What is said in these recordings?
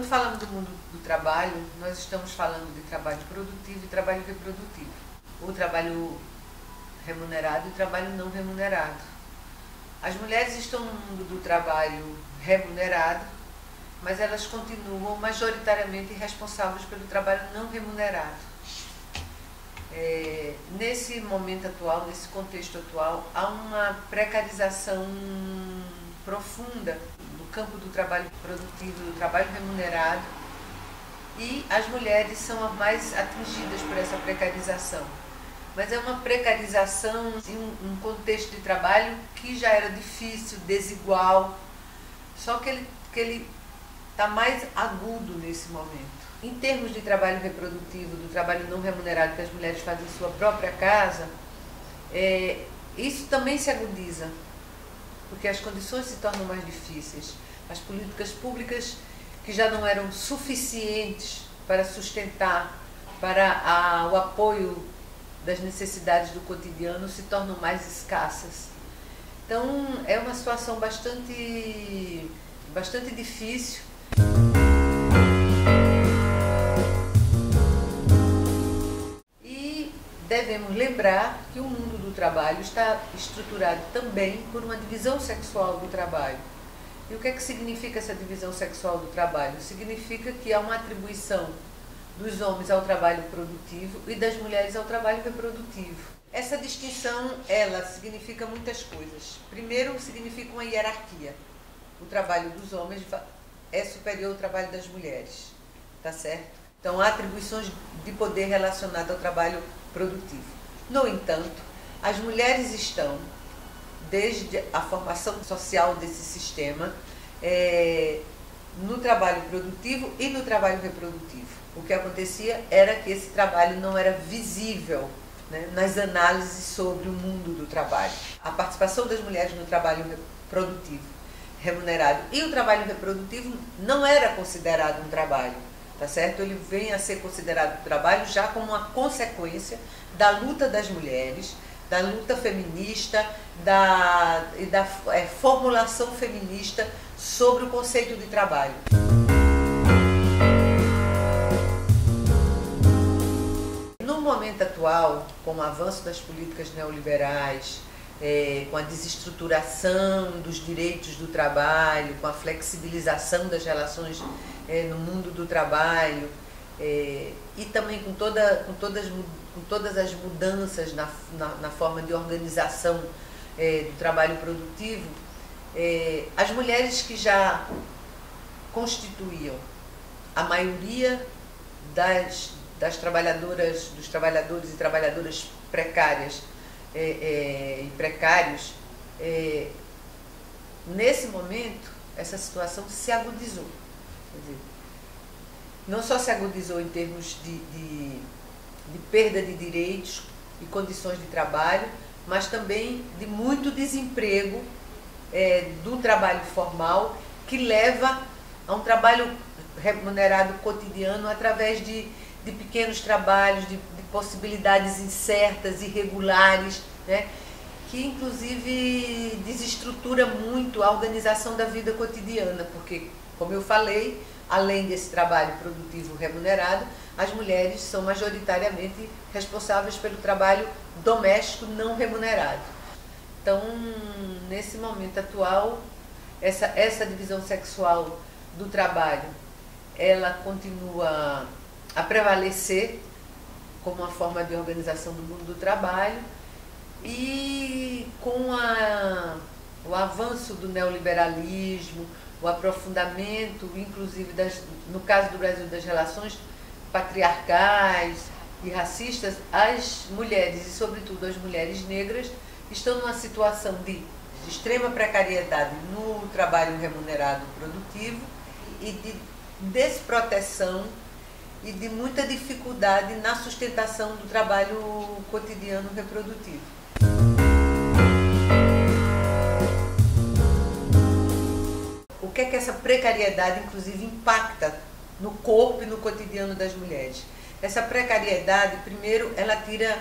Quando falamos do mundo do trabalho, nós estamos falando de trabalho produtivo e trabalho reprodutivo. O trabalho remunerado e o trabalho não remunerado. As mulheres estão no mundo do trabalho remunerado, mas elas continuam majoritariamente responsáveis pelo trabalho não remunerado. Nesse momento atual, nesse contexto atual, há uma precarização profunda do campo do trabalho produtivo, do trabalho remunerado, e as mulheres são as mais atingidas por essa precarização. Mas é uma precarização em um contexto de trabalho que já era difícil, desigual, só que ele está mais agudo nesse momento. Em termos de trabalho reprodutivo, do trabalho não remunerado que as mulheres fazem em sua própria casa, isso também se agudiza, porque as condições se tornam mais difíceis. As políticas públicas que já não eram suficientes para sustentar, para o apoio das necessidades do cotidiano, se tornam mais escassas. Então é uma situação bastante difícil. E devemos lembrar que o mundo do trabalho está estruturado também por uma divisão sexual do trabalho. E o que é que significa essa divisão sexual do trabalho? Significa que há uma atribuição dos homens ao trabalho produtivo e das mulheres ao trabalho reprodutivo. Essa distinção, ela significa muitas coisas. Primeiro, significa uma hierarquia. O trabalho dos homens é superior ao trabalho das mulheres, tá certo? Então, há atribuições de poder relacionadas ao trabalho produtivo. No entanto, as mulheres estão, desde a formação social desse sistema, no trabalho produtivo e no trabalho reprodutivo. O que acontecia era que esse trabalho não era visível, né, nas análises sobre o mundo do trabalho. A participação das mulheres no trabalho produtivo remunerado e o trabalho reprodutivo não era considerado um trabalho, tá certo? Ele vem a ser considerado trabalho já como uma consequência da luta das mulheres, da luta feminista, da formulação feminista sobre o conceito de trabalho. No momento atual, com o avanço das políticas neoliberais, com a desestruturação dos direitos do trabalho, com a flexibilização das relações no mundo do trabalho, e também com todas as mudanças na forma de organização do trabalho produtivo, as mulheres que já constituíam a maioria das trabalhadoras, dos trabalhadores e trabalhadoras precárias e precários, nesse momento essa situação se agudizou. Quer dizer, não só se agudizou em termos de perda de direitos e condições de trabalho, mas também de muito desemprego do trabalho formal, que leva a um trabalho remunerado cotidiano através de pequenos trabalhos, de possibilidades incertas, irregulares, né, que inclusive desestrutura muito a organização da vida cotidiana, porque, como eu falei, além desse trabalho produtivo remunerado, as mulheres são majoritariamente responsáveis pelo trabalho doméstico não remunerado. Então, nesse momento atual, essa divisão sexual do trabalho, ela continua a prevalecer como uma forma de organização do mundo do trabalho, e com o avanço do neoliberalismo, o aprofundamento, inclusive, no caso do Brasil, das relações patriarcais e racistas, as mulheres, e sobretudo as mulheres negras, estão numa situação de extrema precariedade no trabalho remunerado produtivo e de desproteção e de muita dificuldade na sustentação do trabalho cotidiano reprodutivo. O que é que essa precariedade, inclusive, impacta no corpo e no cotidiano das mulheres? Essa precariedade, primeiro, ela tira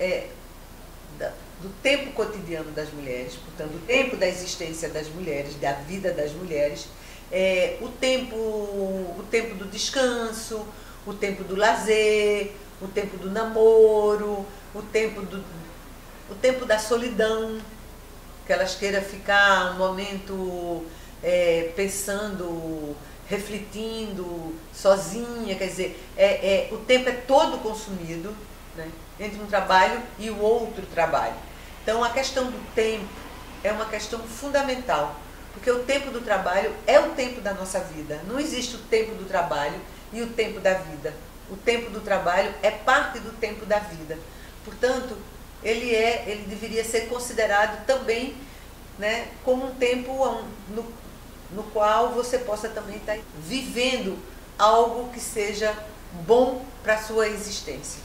do tempo cotidiano das mulheres, portanto, do tempo da existência das mulheres, da vida das mulheres, o tempo do descanso, o tempo do lazer, o tempo do namoro, o tempo da solidão, que elas queiram ficar um momento pensando, refletindo, sozinha, quer dizer, o tempo é todo consumido, né, entre um trabalho e o outro trabalho. Então a questão do tempo é uma questão fundamental, porque o tempo do trabalho é o tempo da nossa vida. Não existe o tempo do trabalho e o tempo da vida. O tempo do trabalho é parte do tempo da vida. Portanto, ele deveria ser considerado também, né, como um tempo no qual você possa também estar vivendo algo que seja bom para a sua existência.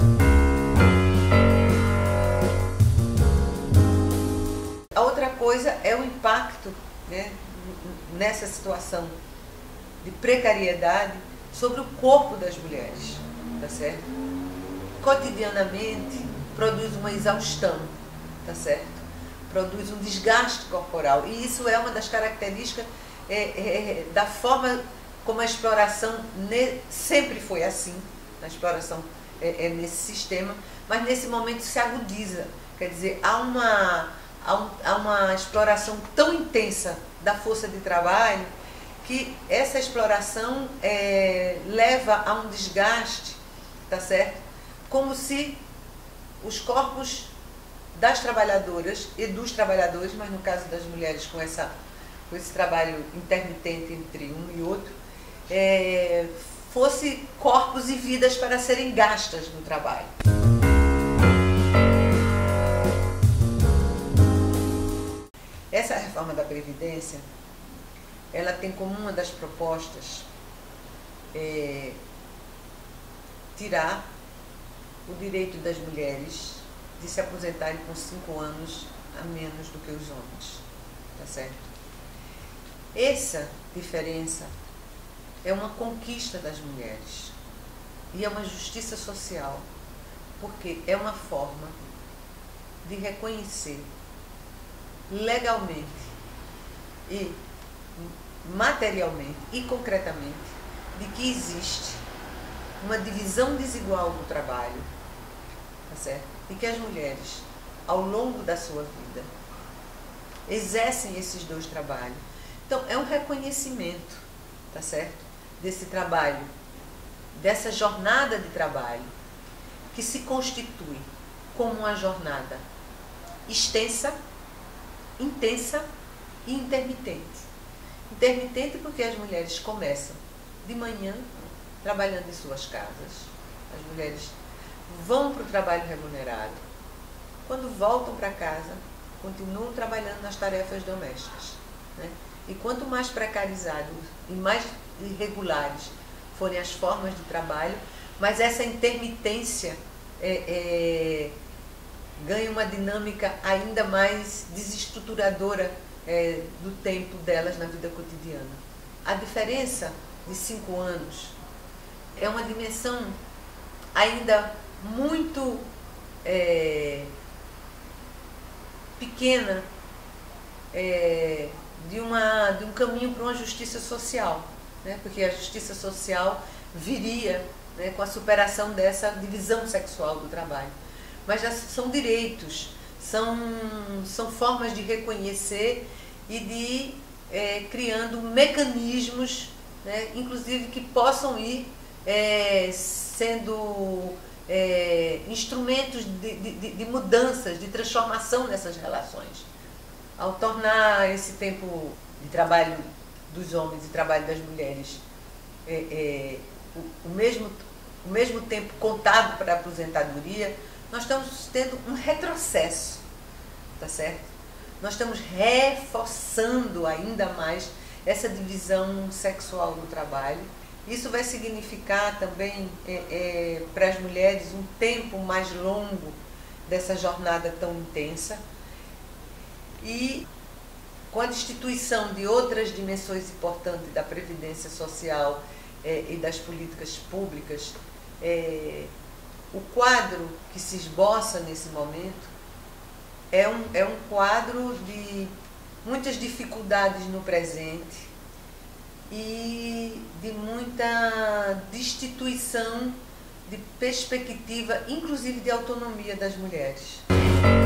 A outra coisa é o impacto, né, nessa situação de precariedade sobre o corpo das mulheres, tá certo? Cotidianamente produz uma exaustão, tá certo? Produz um desgaste corporal, e isso é uma das características da forma como a exploração sempre foi assim. A exploração nesse sistema, mas nesse momento se agudiza, quer dizer, há uma exploração tão intensa da força de trabalho que essa exploração leva a um desgaste, tá certo? Como se os corpos das trabalhadoras e dos trabalhadores, mas no caso das mulheres com esse trabalho intermitente entre um e outro, fosse corpos e vidas para serem gastas no trabalho. Essa reforma da Previdência, ela tem como uma das propostas tirar o direito das mulheres de se aposentarem com 5 anos a menos do que os homens, tá certo? Essa diferença é uma conquista das mulheres e é uma justiça social, porque é uma forma de reconhecer legalmente e materialmente e concretamente de que existe uma divisão desigual do trabalho, tá certo? E que as mulheres, ao longo da sua vida, exercem esses dois trabalhos. Então, é um reconhecimento, tá certo? Desse trabalho, dessa jornada de trabalho, que se constitui como uma jornada extensa, intensa e intermitente. Intermitente porque as mulheres começam de manhã trabalhando em suas casas. As mulheres vão para o trabalho remunerado. Quando voltam para casa, continuam trabalhando nas tarefas domésticas, né? E quanto mais precarizados e mais irregulares forem as formas de trabalho, mas essa intermitência ganha uma dinâmica ainda mais desestruturadora do tempo delas na vida cotidiana. A diferença de 5 anos é uma dimensão ainda muito pequena de um caminho para uma justiça social, né? Porque a justiça social viria, né, com a superação dessa divisão sexual do trabalho. Mas já são direitos, são formas de reconhecer e de criando mecanismos, né, inclusive que possam ir sendo instrumentos de mudanças, de transformação nessas relações. Ao tornar esse tempo de trabalho dos homens e trabalho das mulheres o mesmo tempo contado para a aposentadoria, nós estamos tendo um retrocesso, tá certo? Nós estamos reforçando ainda mais essa divisão sexual do trabalho. Isso vai significar também para as mulheres um tempo mais longo dessa jornada tão intensa. E com a destituição de outras dimensões importantes da previdência social e das políticas públicas, o quadro que se esboça nesse momento é um quadro de muitas dificuldades no presente e de muita destituição de perspectiva, inclusive de autonomia das mulheres.